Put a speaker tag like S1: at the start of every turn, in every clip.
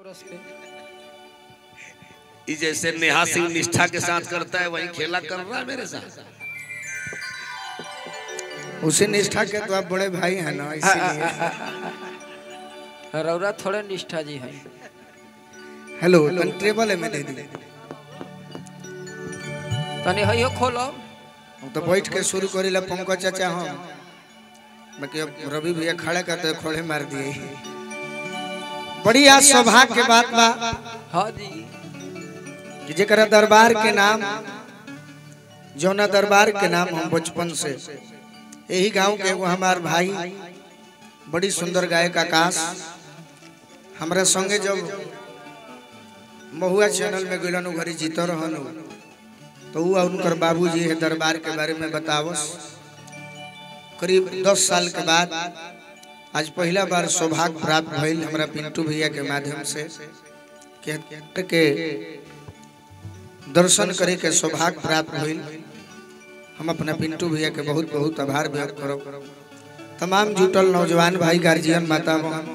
S1: जैसे नेहा सिंह निष्ठा के साथ करता है वही खेला कर रहा है मेरे साथ।
S2: उसे निष्ठा के तो आप बड़े भाई हैं ना, इसीलिए।
S3: रौरा थोड़े निष्ठा जी हैं।
S2: हेलो ट्रेबल है, मैं दे दी
S3: तनी हइयो खोलो
S2: तो बैठ के शुरू करेला पंकज चाचा हम, बाकी अब रवि भैया खड़े करते खोले मार दिए। बढ़िया सौभाग्य के बात बा
S3: हाँ जी
S2: कि जेकरा दरबार के नाम, जौना दरबार के नाम हम बचपन से यही गांव के एगो हमार भाई बड़ी सुंदर गायक आकाश हमरा संगे जब महुआ चैनल में गइलन घरी जीत रहन, तो वो उनकर बाबूजी है दरबार के बारे में बतावस। करीब 10 साल के बाद आज पहला बार सौभाग्य प्राप्त भइल हमरा पिंटू भैया के माध्यम से के दर्शन करे के सौभाग्य प्राप्त भइल। हम अपना पिंटू भैया के बहुत बहुत आभार व्यक्त करो। तमाम जुटल नौजवान भाई, गार्जियन, माता बहन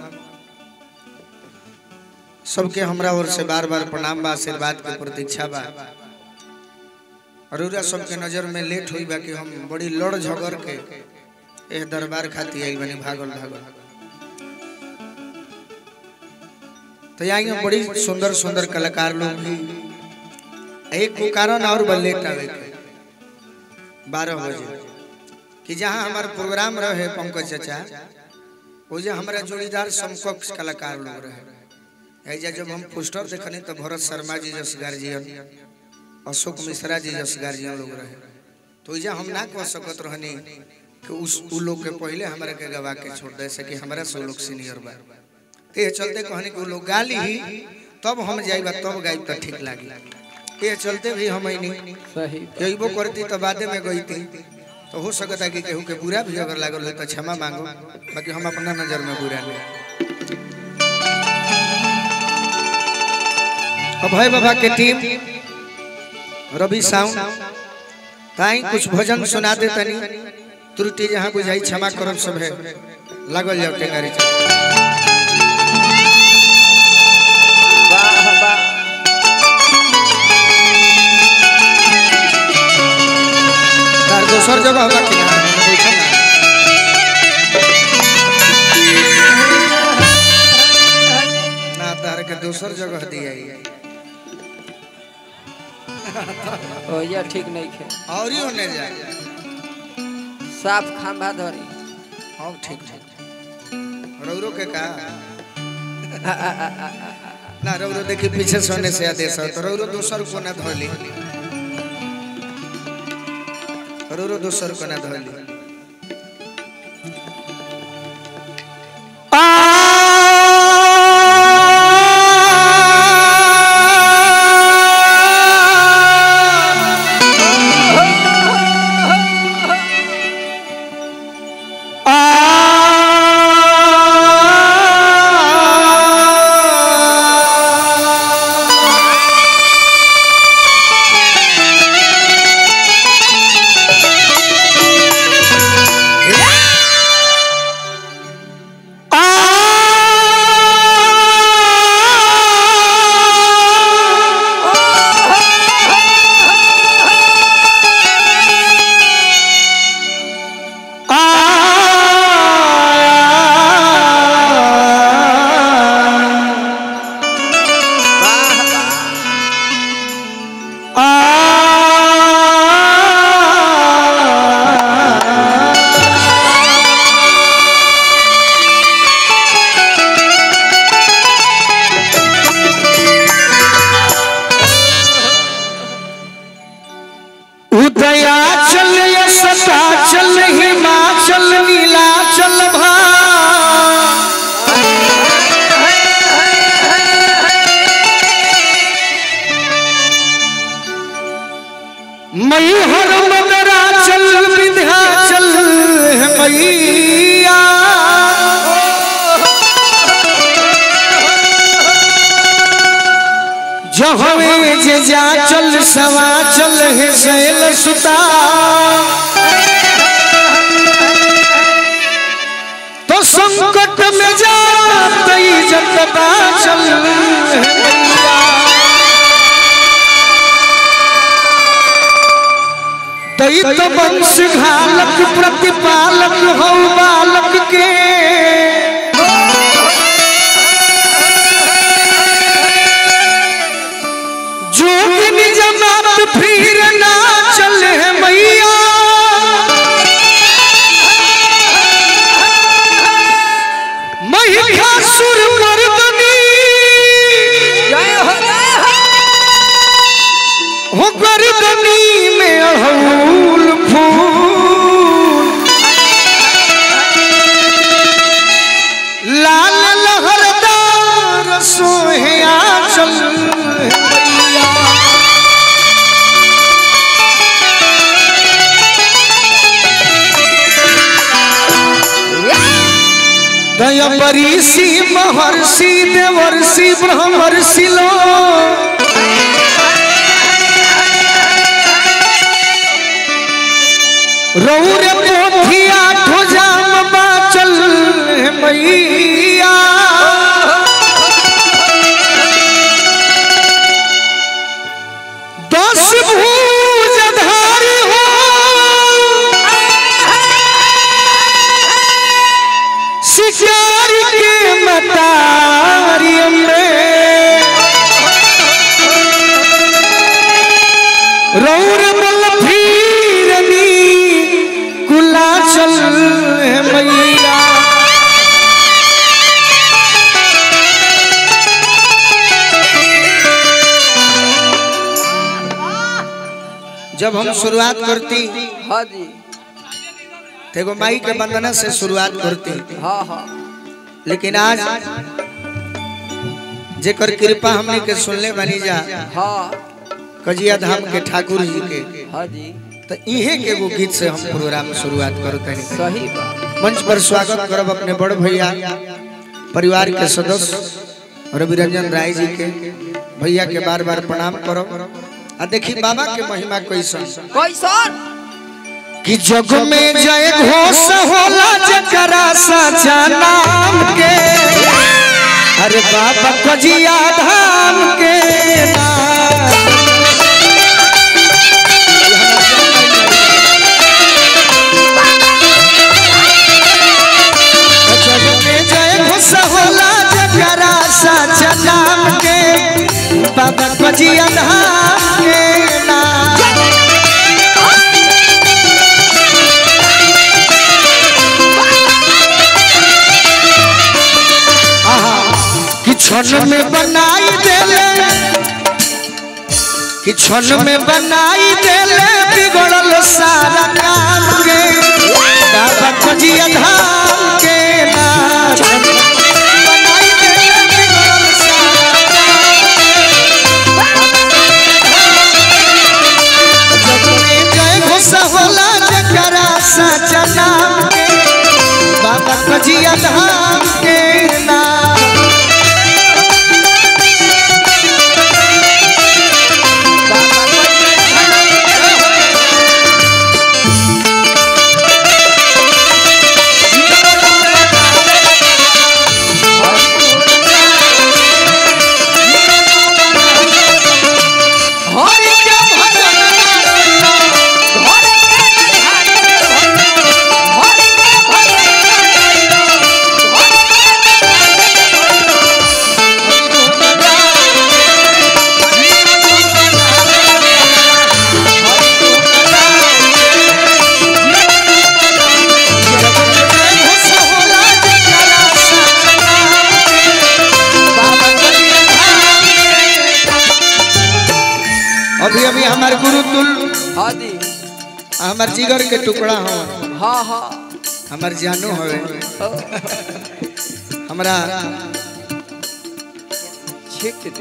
S2: सबके हमरा ओर से बार बार प्रणाम बा, आशीर्वाद के प्रतीक्षा बा। अरुरा सबके नजर में लेट हुई बा कि हम बड़ी लड़ झगड़ के ए दरबार खाती आई बनी भागल भागल। तो यहाँ बड़ी सुंदर सुंदर कलाकार लोग भी एक कारण और लेट आवे 12 बजे कि जहाँ हमारा प्रोग्राम रहे पंकज चाचा, वजह हमारा जोड़ीदार समकक्ष कलाकार लोग रहे। जब हम पोस्टर देखनी तो भरत शर्मा जी जस गार्जियन, अशोक मिश्रा जी जस गार्जियन लोग रहे। तो हम ना कह सकत रहनी कि उस लोग के पहले हमारे के गवा के छोड़ दे से कि हमारा से लोग सीनियर बा। ते चलते कहनी कि लोग गाली ही तब हम जाइबा तब गाइब तो ठीक लागी। ये चलते भी हम नहीं
S3: सही
S2: कहबो करती तो बादे में गई थी, तो हो सकता है कि केहू के बुरा भी अगर लागल हो तो क्षमा मांगो, बाकी हम अपना नजर में बुरा नहीं। अभय बाबा के टीम रवि साउंड ताई कुछ भजन सुना दे तनी, त्रुटि जहां बुझाई क्षमा करब सब है। लागल जाओ टेंगारी
S3: वाह वाह
S2: तार दोसर जगह होगा कि ना तार के दोसर जगह दिया
S3: ओ या ठीक नहीं खे
S2: और ही होने जाए
S3: साफ खंभा धरी।
S2: हाँ ठीक ठीक रौरो के का ना रौरो देखी पीछे सोने से आदेश है तो रौरो दोसर को ना धोली, रौरो दोसर को ना धोली। मैहर मदराचल विंध्याचल है मैया, जहवे जे जा चल सवा चल है शैल सुता, तो संकट में जा जगता चल तई तो वंश घालक प्रतिपालक हो बालक के जोगिन जमात फिर ना चले मैया महिषासुर मर्दनी हो गर्दनी में अड़हुल फूल लाल लहरदार सोहे आंचल दयावरीसी महर्षि देवर्षि ब्रह्मर्षि लो रौर पोथिया ठोजाम बाचल मैया दस भुजधारी हो शिकारी के मतारी में रौर बल फिरनी कुलाचल मैया जब हम शुरुआत करती
S3: हाँ जी
S2: देखो माई के वंदना से शुरुआत करती
S3: हाँ हाँ
S2: लेकिन आज जेकर कृपा हमने के सुनले बनी जा
S3: हाँ
S2: कजिया धाम के ठाकुर जी के
S3: हाँ जी
S2: तो इहे के वो गीत से हम प्रोग्राम शुरुआत करते हैं।
S3: सही बात
S2: मंच पर स्वागत करब अपने बड़ भैया परिवार के सदस्य रवि रंजन राय जी के भैया के बार बार प्रणाम करो आ देखी बाबा के महिमा कैसन
S3: कैसन
S2: कि जग में जय घोष होला जकरा साचा नाम के अरे बाबा कजिया धाम के नाम जग में जय घोष होला जकरा साचा नाम के बाबा कजिया धाम के नाम क्षण में बनाई देले कि क्षण में बनाई देले बिगड़ल सारा काम के बाबा कजिया धाम के नाम बनाई देले बिगड़ल सारा जग में जय घोष होला जकरा साचा नाम के बाबा कजिया धाम के नाम अभी अभी हमारे गुरु तुल
S3: हाँ जी
S2: हमार जिगर के टुकड़ा हो
S3: हाँ हाँ
S2: हमार जानू हो हमारा
S3: छिप दे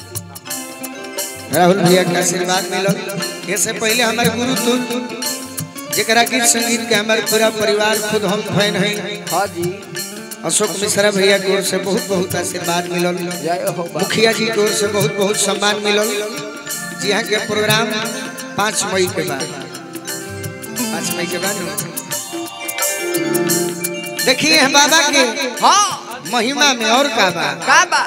S2: राहुल भैया का आशीर्वाद मिलो इससे पहले हमारे गुरु तुल जरा गीत संगीत के हमारे पूरा परिवार खुद हम फैन हैं
S3: हाँ जी
S2: अशोक मिश्रा भैया की ओर से बहुत बहुत आशीर्वाद मिलो
S3: जय हो
S2: मुखिया जी की ओर से बहुत बहुत सम्मान मिलो जी हाँ के प्रोग्राम 5 मई के बाद 5 मई के बाद देखिए हम बाबा के
S3: हाँ
S2: महिमा में और का बा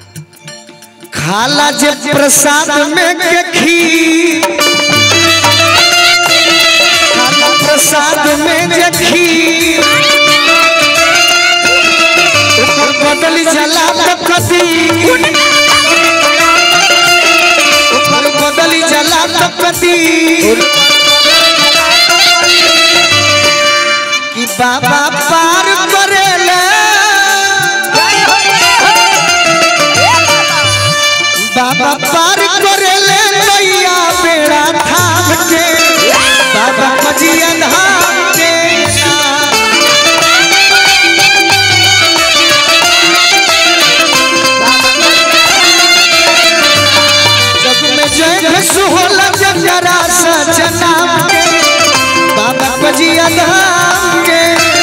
S2: खाला जे प्रसाद में के खीर प्रसाद में जखी ऊपर बदली जला कदी ऊपर बदली जला कदी कि बाबा पार करेले बाबा पार करेले नैया बेड़ा थाम के बाबा कजिया धाम के जग में जय सुहोला जरा सजनाम के बाबा कजिया धाम के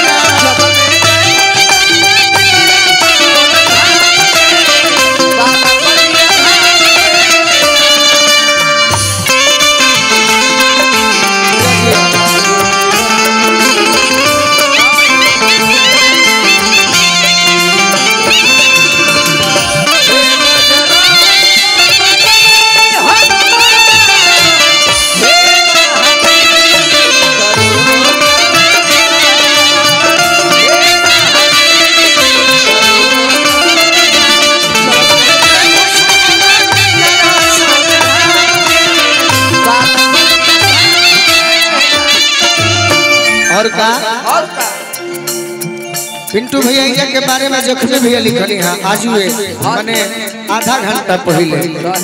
S2: और का पिंटू भैया के बारे में जखमी भैया लिखली हाँ आज माने आधा घंटा पहले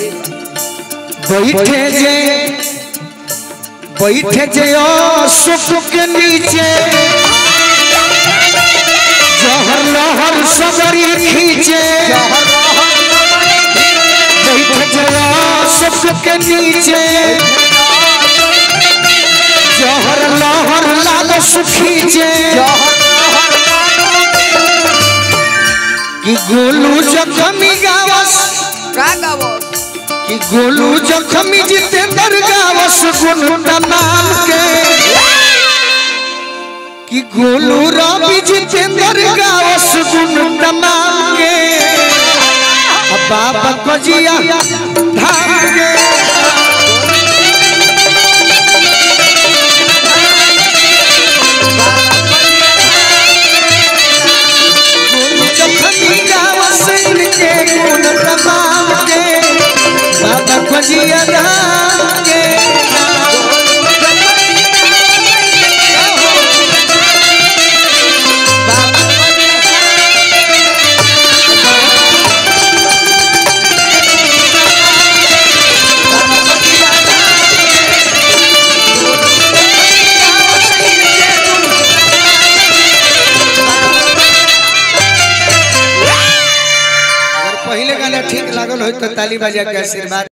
S2: बैठे जे सुख के नीचे जहर लहर सबरी खींचे बैठे जे सुख के नीचे जहर लहर लाल सुखी जे कि गोलू जखमी गावस
S3: का गावस
S2: कि गोलू जखमी जितेंद्र गावस गुण तमाम के कि गोलू रवि जितेंद्र गावस गुण तमाम के बाबा कजिया धाम के बाबा कजिया धाम के पहले गाना ठीक लागल हो तो ताली बजा के आशीर्वाद।